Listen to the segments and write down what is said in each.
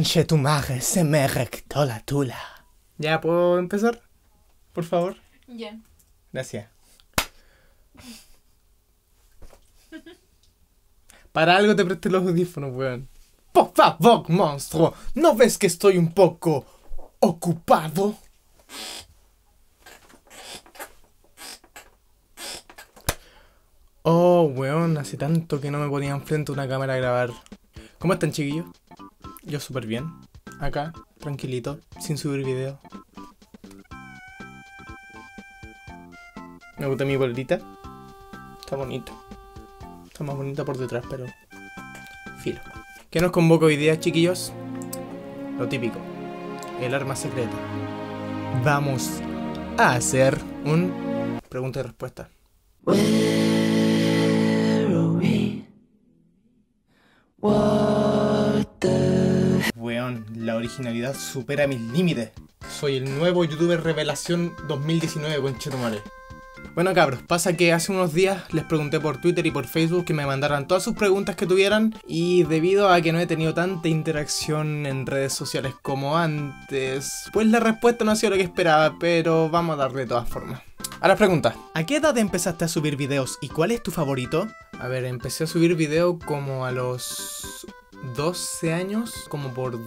Conche tu madre, se me rectó la tula. ¿Ya puedo empezar? Por favor. Ya. Gracias. Para algo te presté los audífonos, weón. Por favor, monstruo, ¿no ves que estoy un poco ocupado? Oh, weón, hace tanto que no me ponía enfrente a una cámara a grabar. ¿Cómo están, chiquillos? Yo súper bien. Acá, tranquilito, sin subir video. Me gusta mi bolita. Está bonita. Está más bonita por detrás, pero... filo. ¿Qué nos convoca hoy día, chiquillos? Lo típico. El arma secreta. Vamos a hacer un... pregunta y respuesta. Weón, la originalidad supera mis límites. Soy el nuevo youtuber revelación 2019, conchetumare. Bueno, cabros, pasa que hace unos días les pregunté por Twitter y por Facebook que me mandaran todas sus preguntas que tuvieran, y debido a que no he tenido tanta interacción en redes sociales como antes, pues la respuesta no ha sido lo que esperaba, pero vamos a darle de todas formas. A las preguntas. ¿A qué edad empezaste a subir videos y cuál es tu favorito? A ver, empecé a subir video como a los 12 años, como por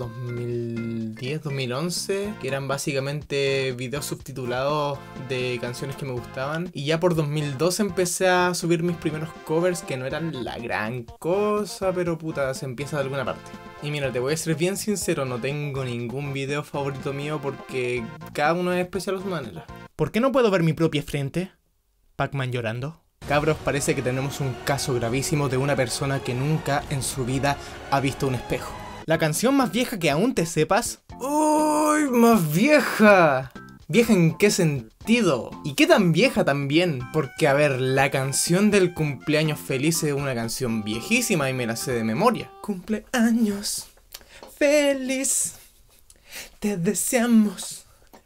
2010, 2011, que eran básicamente videos subtitulados de canciones que me gustaban. Y ya por 2012 empecé a subir mis primeros covers, que no eran la gran cosa, pero puta, se empieza de alguna parte. Y mira, te voy a ser bien sincero, no tengo ningún video favorito mío porque cada uno es especial a su manera. ¿Por qué no puedo ver mi propia frente? Pac-Man llorando. Cabros, parece que tenemos un caso gravísimo de una persona que nunca en su vida ha visto un espejo. ¿La canción más vieja que aún te sepas? ¡Uy, más vieja! ¿Vieja en qué sentido? ¿Y qué tan vieja también? Porque, a ver, la canción del cumpleaños feliz es una canción viejísima y me la sé de memoria. Cumpleaños feliz, te deseamos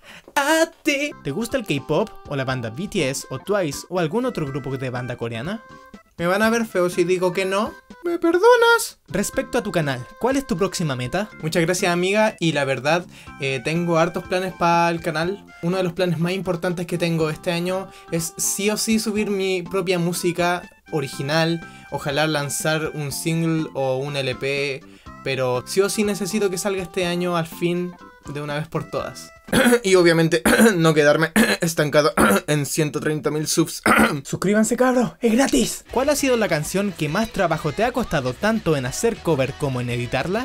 a ti. ¿Te gusta el K-pop o la banda BTS o Twice o algún otro grupo de banda coreana? ¿Me van a ver feo si digo que no? ¿Me perdonas? Respecto a tu canal, ¿cuál es tu próxima meta? Muchas gracias, amiga, y la verdad tengo hartos planes para el canal. Uno de los planes más importantes que tengo este año es sí o sí subir mi propia música original. Ojalá lanzar un single o un LP, pero sí o sí necesito que salga este año al fin, de una vez por todas. Y obviamente no quedarme estancado en 130.000 subs. Suscríbanse, cabros, es gratis. ¿Cuál ha sido la canción que más trabajo te ha costado tanto en hacer cover como en editarla?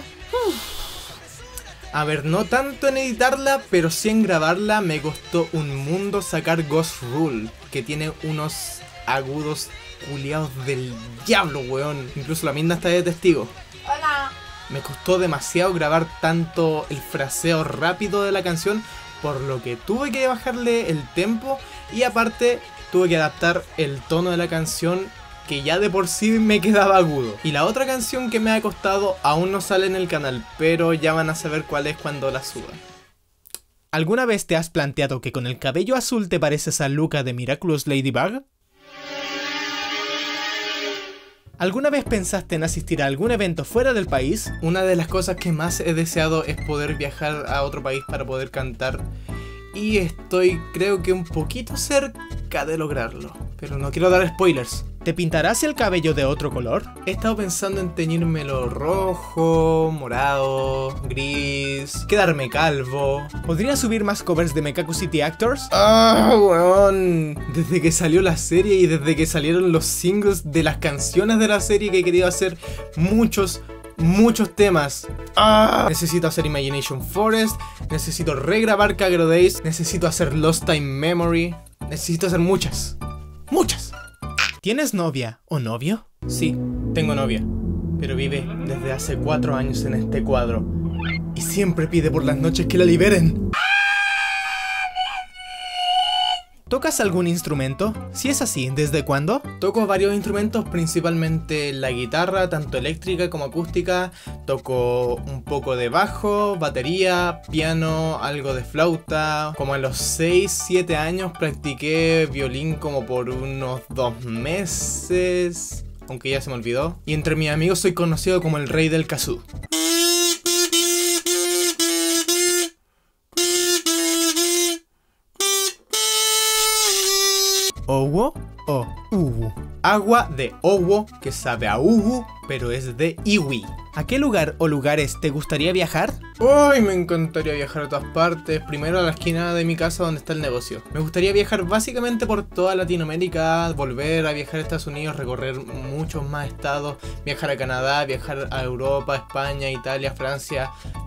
A ver, no tanto en editarla, pero sí en grabarla. Me costó un mundo sacar Ghost Rule, que tiene unos agudos culiados del diablo, weón. Incluso la misma está de testigo. Hola. Me costó demasiado grabar tanto el fraseo rápido de la canción, por lo que tuve que bajarle el tempo y aparte tuve que adaptar el tono de la canción, que ya de por sí me quedaba agudo. Y la otra canción que me ha costado aún no sale en el canal, pero ya van a saber cuál es cuando la suba. ¿Alguna vez te has planteado que con el cabello azul te pareces a Luca de Miraculous Ladybug? ¿Alguna vez pensaste en asistir a algún evento fuera del país? Una de las cosas que más he deseado es poder viajar a otro país para poder cantar. Y estoy, creo que un poquito cerca de lograrlo. Pero no quiero dar spoilers. ¿Te pintarás el cabello de otro color? He estado pensando en teñírmelo rojo, morado, gris, quedarme calvo. ¿Podría subir más covers de Mekaku City Actors? ¡Ah, weón! Desde que salió la serie y desde que salieron los singles de las canciones de la serie que he querido hacer muchos temas. ¡Ah! Necesito hacer Imagination Forest, necesito regrabar Kagero Days, necesito hacer Lost Time Memory, necesito hacer muchas. ¿Tienes novia o novio? Sí, tengo novia, pero vive desde hace 4 años en este cuadro y siempre pide por las noches que la liberen. ¿Tocas algún instrumento? Si es así, ¿desde cuándo? Toco varios instrumentos, principalmente la guitarra, tanto eléctrica como acústica. Toco un poco de bajo, batería, piano, algo de flauta. Como a los 6-7 años practiqué violín como por unos 2 meses, aunque ya se me olvidó. Y entre mis amigos soy conocido como el rey del kazoo. ¿Owo o Uwu? Agua de Owo, que sabe a Uwu, pero es de Iwi. ¿A qué lugar o lugares te gustaría viajar? Uy, me encantaría viajar a todas partes. Primero a la esquina de mi casa donde está el negocio. Me gustaría viajar básicamente por toda Latinoamérica, volver a viajar a Estados Unidos, recorrer muchos más estados, viajar a Canadá, viajar a Europa, España, Italia, Francia,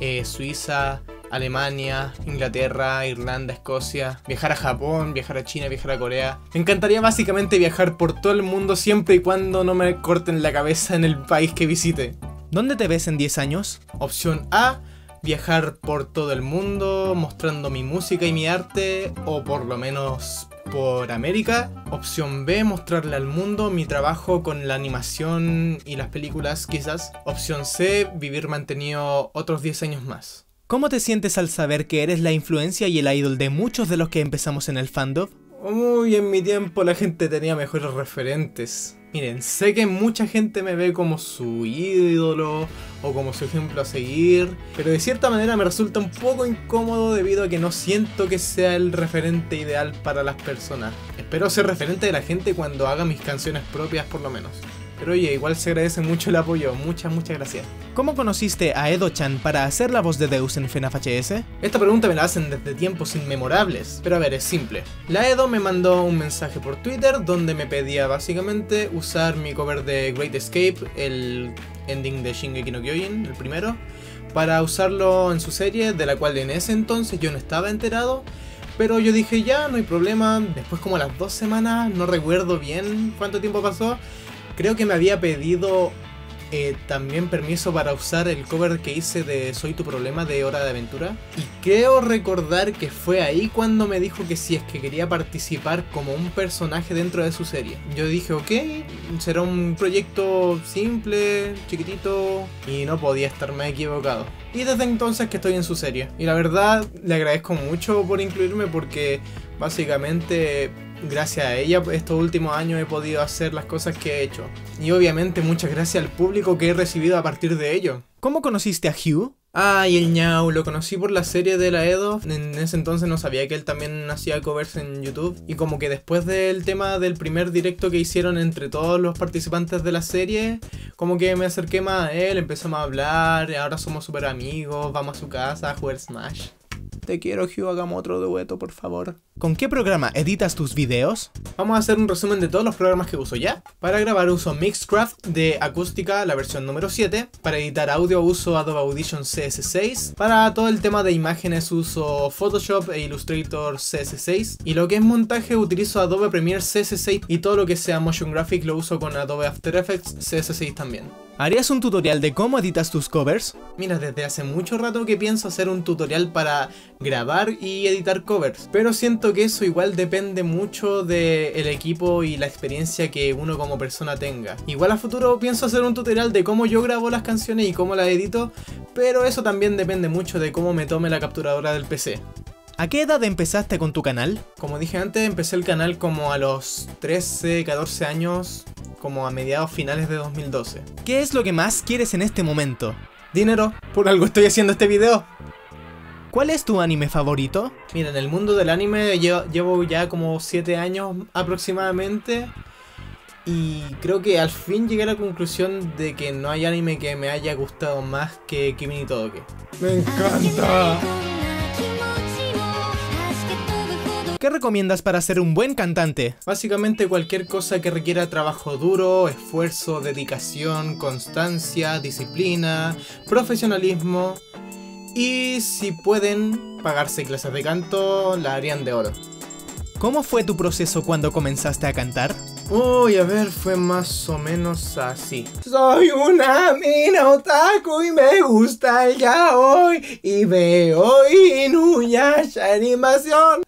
Suiza, Alemania, Inglaterra, Irlanda, Escocia, viajar a Japón, viajar a China, viajar a Corea. Me encantaría básicamente viajar por todo el mundo siempre y cuando no me corten la cabeza en el país que visite. ¿Dónde te ves en 10 años? Opción A, viajar por todo el mundo mostrando mi música y mi arte, o por lo menos por América. Opción B, mostrarle al mundo mi trabajo con la animación y las películas quizás. Opción C, vivir mantenido otros 10 años más. ¿Cómo te sientes al saber que eres la influencia y el idol de muchos de los que empezamos en el fandom? Uy, en mi tiempo la gente tenía mejores referentes. Miren, sé que mucha gente me ve como su ídolo o como su ejemplo a seguir, pero de cierta manera me resulta un poco incómodo debido a que no siento que sea el referente ideal para las personas. Espero ser referente de la gente cuando haga mis canciones propias por lo menos. Pero oye, igual se agradece mucho el apoyo, muchas gracias. ¿Cómo conociste a Edo-chan para hacer la voz de Deus en FNAF HS? Esta pregunta me la hacen desde tiempos inmemorables, pero a ver, es simple. La Edo me mandó un mensaje por Twitter donde me pedía básicamente usar mi cover de Great Escape, el ending de Shingeki no Kyojin, el primero, para usarlo en su serie, de la cual en ese entonces yo no estaba enterado. Pero yo dije ya, no hay problema. Después como a las 2 semanas, no recuerdo bien cuánto tiempo pasó, creo que me había pedido también permiso para usar el cover que hice de Soy tu problema de Hora de Aventura. Y creo recordar que fue ahí cuando me dijo que si es que quería participar como un personaje dentro de su serie. Yo dije ok, será un proyecto simple, chiquitito, y no podía estarme equivocado. Y desde entonces que estoy en su serie. Y la verdad le agradezco mucho por incluirme porque básicamente gracias a ella estos últimos años he podido hacer las cosas que he hecho. Y obviamente muchas gracias al público que he recibido a partir de ello. ¿Cómo conociste a Hugh? Ah, y el ñau, lo conocí por la serie de la Edo. En ese entonces no sabía que él también hacía covers en YouTube. Y como que después del tema del primer directo que hicieron entre todos los participantes de la serie, como que me acerqué más a él, empezamos a hablar, ahora somos súper amigos, vamos a su casa a jugar Smash. Te quiero, Hugh, hagamos otro dueto, por favor. ¿Con qué programa editas tus videos? Vamos a hacer un resumen de todos los programas que uso ya. Para grabar uso Mixcraft de acústica, la versión número 7. Para editar audio uso Adobe Audition CS6. Para todo el tema de imágenes uso Photoshop e Illustrator CS6. Y lo que es montaje utilizo Adobe Premiere CS6. Y todo lo que sea Motion Graphic lo uso con Adobe After Effects CS6 también. ¿Harías un tutorial de cómo editas tus covers? Mira, desde hace mucho rato que pienso hacer un tutorial para grabar y editar covers, pero siento que eso igual depende mucho del equipo y la experiencia que uno como persona tenga. Igual a futuro pienso hacer un tutorial de cómo yo grabo las canciones y cómo las edito, pero eso también depende mucho de cómo me tome la capturadora del PC. ¿A qué edad empezaste con tu canal? Como dije antes, empecé el canal como a los 13, 14 años, como a mediados finales de 2012. ¿Qué es lo que más quieres en este momento? Dinero, por algo estoy haciendo este video. ¿Cuál es tu anime favorito? Mira, en el mundo del anime llevo ya como 7 años aproximadamente. Y creo que al fin llegué a la conclusión de que no hay anime que me haya gustado más que Kimi ni Todoke. ¡Me encanta! ¿Qué recomiendas para ser un buen cantante? Básicamente cualquier cosa que requiera trabajo duro, esfuerzo, dedicación, constancia, disciplina, profesionalismo. Y si pueden pagarse clases de canto, la harían de oro. ¿Cómo fue tu proceso cuando comenzaste a cantar? Uy, a ver, fue más o menos así. Soy una mina otaku y me gusta el yaoi y veo Inuyasha animación.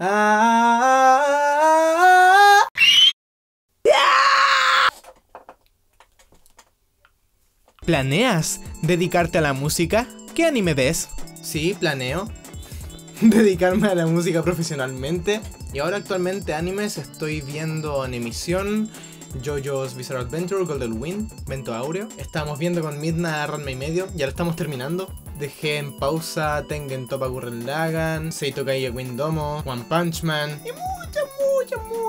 ¿Planeas dedicarte a la música? ¿Qué anime ves? Sí, planeo dedicarme a la música profesionalmente. Y ahora actualmente animes estoy viendo Animation, JoJo's Bizarre Adventure, Golden Wind, Vento Aureo. Estamos viendo con Midna Ranma y medio, ya lo estamos terminando. Dejé en pausa Tengen Toppa Gurren Lagann, Seito Kaiga Queen Domo, One Punch Man y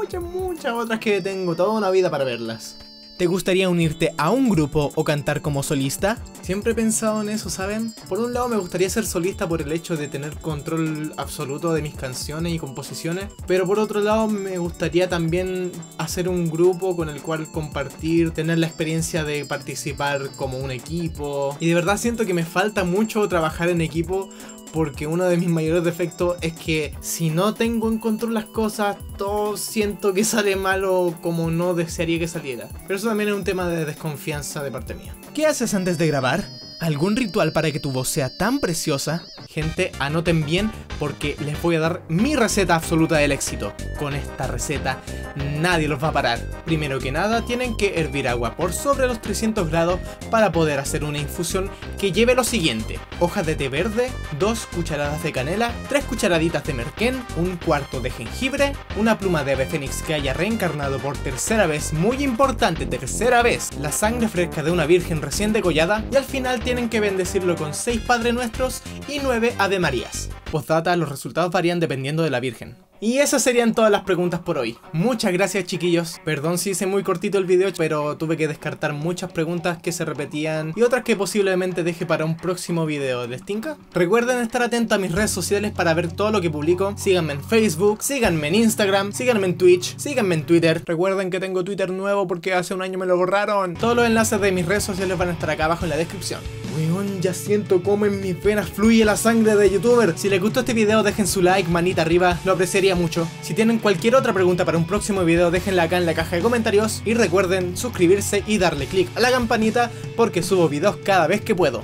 muchas otras que tengo toda una vida para verlas. ¿Te gustaría unirte a un grupo o cantar como solista? Siempre he pensado en eso, ¿saben? Por un lado me gustaría ser solista por el hecho de tener control absoluto de mis canciones y composiciones, pero por otro lado me gustaría también hacer un grupo con el cual compartir, tener la experiencia de participar como un equipo. Y de verdad siento que me falta mucho trabajar en equipo, porque uno de mis mayores defectos es que si no tengo en control las cosas, todo siento que sale malo como no desearía que saliera. Pero eso también es un tema de desconfianza de parte mía. ¿Qué haces antes de grabar? ¿Algún ritual para que tu voz sea tan preciosa? Gente, anoten bien porque les voy a dar mi receta absoluta del éxito. Con esta receta nadie los va a parar. Primero que nada tienen que hervir agua por sobre los 300 grados para poder hacer una infusión que lleve lo siguiente: hojas de té verde, 2 cucharadas de canela, 3 cucharaditas de merquén, un cuarto de jengibre, una pluma de ave fénix que haya reencarnado por tercera vez, muy importante, tercera vez, la sangre fresca de una virgen recién degollada, y al final tienen que bendecirlo con 6 Padre Nuestros y 9 Ave Marías. Postdata, los resultados varían dependiendo de la virgen. Y esas serían todas las preguntas por hoy. Muchas gracias, chiquillos. Perdón si hice muy cortito el video, pero tuve que descartar muchas preguntas que se repetían y otras que posiblemente deje para un próximo video. ¿Les tinca? Recuerden estar atentos a mis redes sociales para ver todo lo que publico. Síganme en Facebook, síganme en Instagram, síganme en Twitch, síganme en Twitter. Recuerden que tengo Twitter nuevo porque hace un año me lo borraron. Todos los enlaces de mis redes sociales van a estar acá abajo en la descripción. Weón, ya siento cómo en mis venas fluye la sangre de youtuber. Si les gustó este video, dejen su like, manita arriba, lo apreciaría mucho. Si tienen cualquier otra pregunta para un próximo video, déjenla acá en la caja de comentarios. Y recuerden suscribirse y darle click a la campanita porque subo videos cada vez que puedo.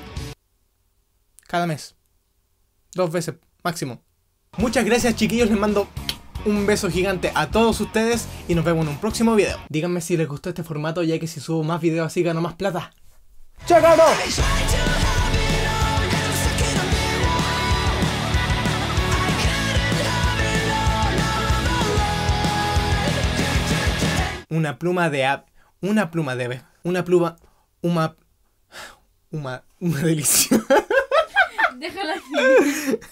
Cada mes. 2 veces, máximo. Muchas gracias, chiquillos, les mando un beso gigante a todos ustedes y nos vemos en un próximo video. Díganme si les gustó este formato, ya que si subo más videos así gano más plata. ¡Chao! Una pluma de ave. Una pluma de ave. Una pluma. Una delicia. Déjala así.